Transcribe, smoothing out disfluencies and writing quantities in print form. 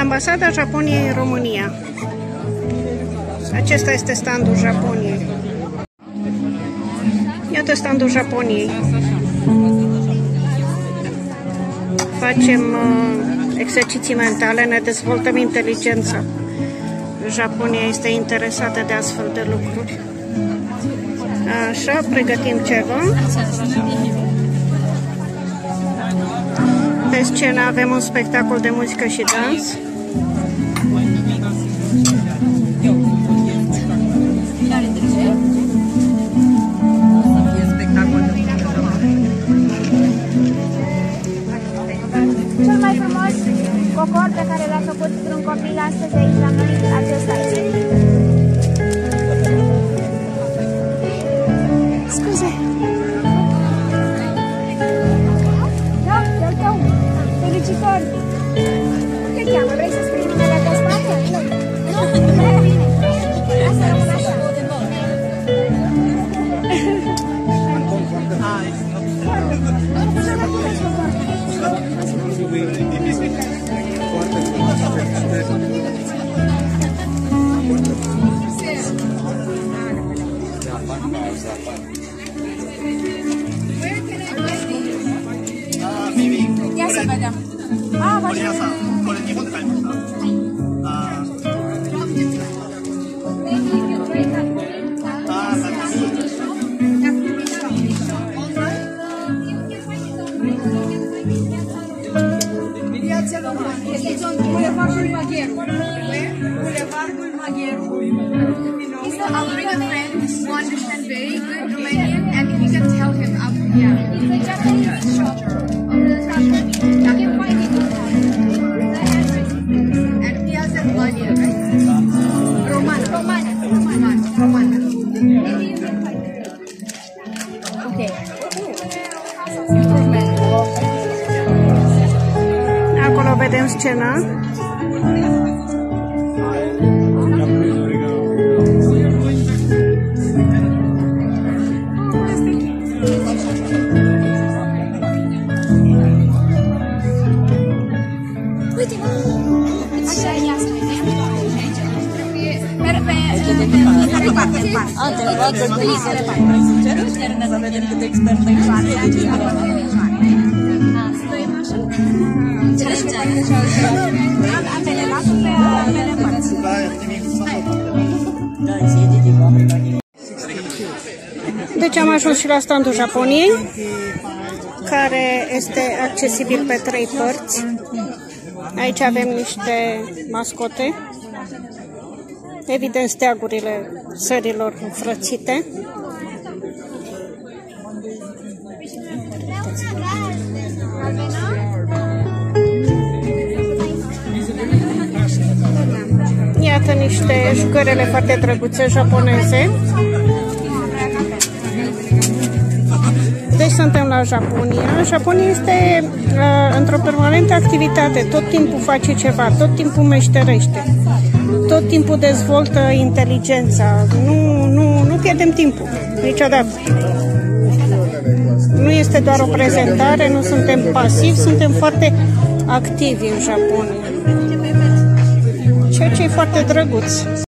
Ambasada Japoniei în România. Acesta este standul Japoniei. Iată standul Japoniei. Facem exerciții mentale, ne dezvoltăm inteligența. Japonia este interesată de astfel de lucruri. Așa, pregătim ceva. Pe scenă avem un spectacol de muzică și dans. Cel mai frumos cocor pe care l-a făcut un copil astăzi aici la noi, acesta este. Scuze. Da, de-al tău. Felicitări. Cum te cheamă? Vrei să scrii numele pe spate? Nu. Prea bine. Asta rămâne așa. Ia să vedem. Bulevardul Magheru. Bulevardul Magheru. I'll bring a friend who understands very good Romanian and you can tell him up. Yeah. It's a Japanese shop. You can find it. The address. And Piazza Vladia, right? Romana. Maybe you can find it. Okay. Acolo vedem scena. Să vedem cât de expertă e Deci am ajuns și la standul Japoniei, care este accesibil pe 3 părți. Aici avem niște mascote, evident steagurile țărilor înfrățite. Iată niște jucărele foarte drăguțe japoneze. Deci suntem la Japonia. Japonia este într-o permanentă activitate. Tot timpul face ceva, tot timpul meșterește. Tot timpul dezvoltă inteligența. Nu pierdem timpul niciodată. Nu este doar o prezentare, nu suntem pasivi, suntem foarte activi în Japonia. Ceea ce e foarte drăguț.